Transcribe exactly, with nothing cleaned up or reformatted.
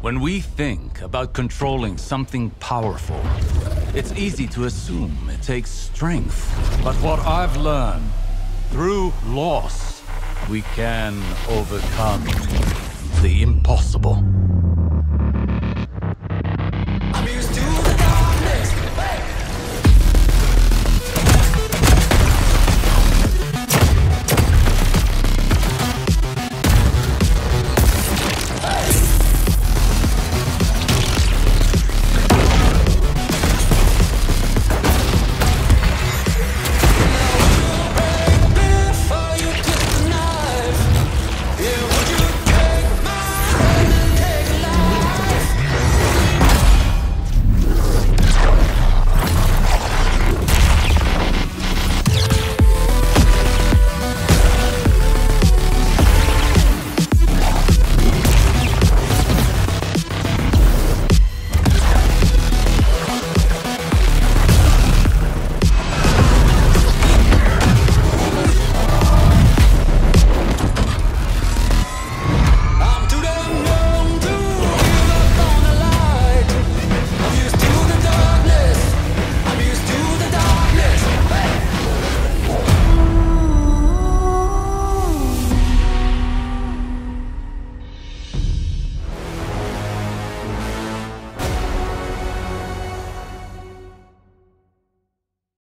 When we think about controlling something powerful, it's easy to assume it takes strength. But what I've learned, through loss, we can overcome the impossible.